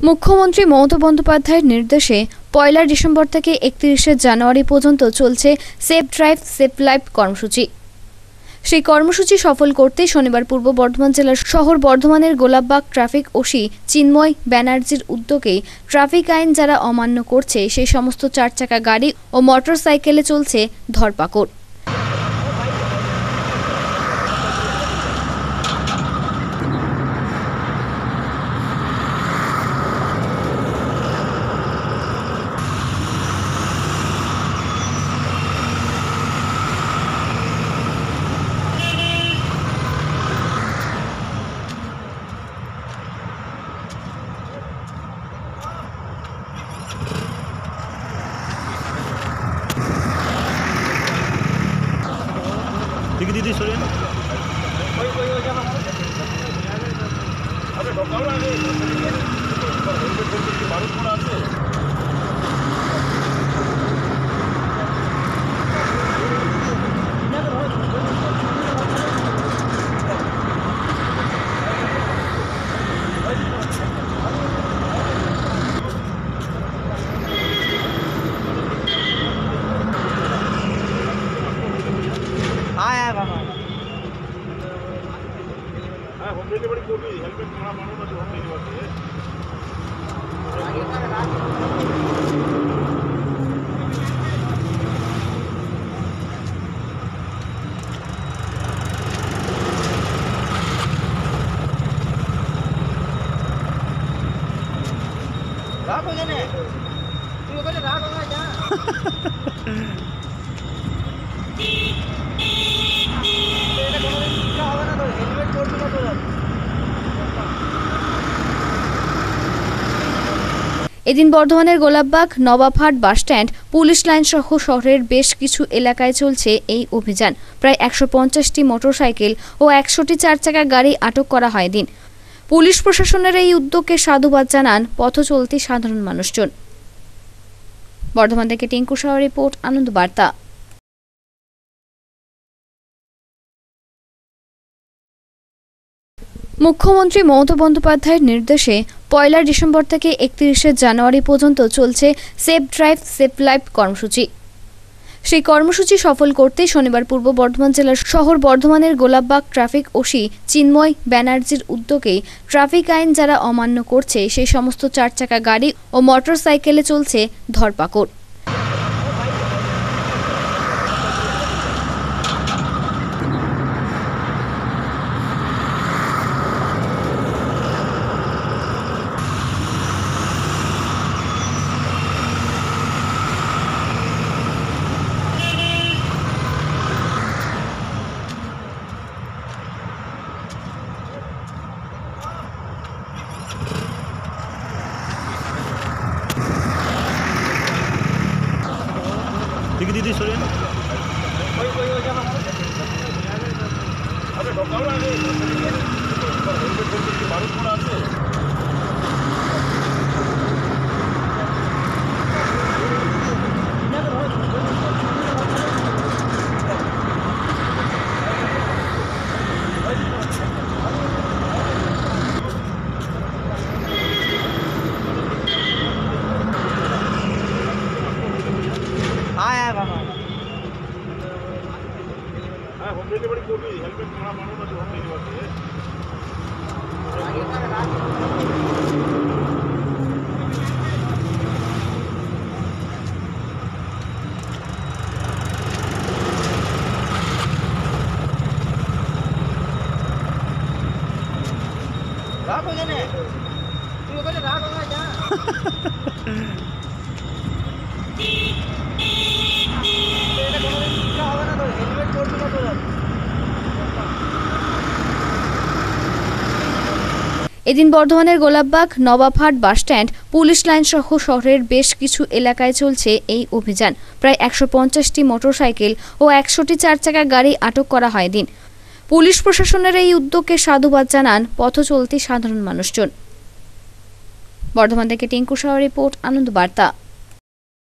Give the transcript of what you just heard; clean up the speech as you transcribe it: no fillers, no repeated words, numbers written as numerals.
মুখ্যমন্ত্রী মমতা বন্দ্যোপাধ্যায়ের নির্দেশে ১লা ডিসেম্বর থেকে ৩১শে জানুয়ারি পর্যন্ত চলছে সেফ ড্রাইভ সেভ লাইফ কর্মসূচি। সেই কর্মসূচি সফল করতে শনিবার পূর্ব বর্ধমান জেলার শহর বর্ধমানের গোলাপবাগ ট্রাফিক ওসি চিন্ময় ব্যানার্জির উদ্যোগে ট্রাফিক আইন যারা অমান্য করছে সেই সমস্ত ৪ চাকা গাড়ি ও মোটরসাইকেলে চলছে ধরপাকড়। दीदी सुनिए रात हो जाने तू कहते रात होगा क्या तेरा कोनो क्या होगा ना तो हेलमेट तोड़ दूंगा तो এদিন বর্ধমানের Golapbag Nababhat bus stand police line সহ শহরের বেশ কিছু এলাকায় চলছে এই অভিযান। প্রায় ১৫০টি মোটরসাইকেল ও ১০০টি ৪ চাকা গাড়ি আটক করা হয়। দিন পুলিশ প্রশাসনের এই উদ্যোগকে সাধুবাদ জানান পথচলতি সাধারণ মানুষজন। বর্ধমান থেকে টিঙ্কু শাহ রিপোর্ট, আনন্দ বার্তা। মুখ্যমন্ত্রী মমতা বন্দ্যোপাধ্যায়ের নির্দেশে ১লা ডিসেম্বর থেকে ৩১শে জানুয়ারি পর্যন্ত চলছে সেফ ড্রাইভ সেভ লাইফ কর্মসূচি। সেই কর্মসূচি সফল করতে শনিবার পূর্ব বর্ধমান জেলার শহর বর্ধমানের গোলাপবাগ ট্রাফিক ওসি চিন্ময় ব্যানার্জির উদ্যোগে ট্রাফিক আইন যারা অমান্য করছে সেই সমস্ত ৪ চাকা গাড়ি ও মোটরসাইকেলে চলছে ধরপাকড়। दीदी सुनिए रात हो जाने तू कहते रात होगा क्या तेरा कोनो क्या होगा ना तो हेलमेट तोड़ दूंगा तो এদিন বর্ধমানের Golapbag Nababhat bus stand police line সহ শহরের বেশ কিছু এলাকায় চলছে এই অভিযান। প্রায় ১৫০টি মোটরসাইকেল ও ১০০টি ৪ চাকা গাড়ি আটক করা হয়। দিন পুলিশ প্রশাসনের এই উদ্যোগকে সাধুবাদ জানান পথচলতি সাধারণ মানুষজন। বর্ধমান থেকে টিঙ্কু শাহ রিপোর্ট, আনন্দ বার্তা।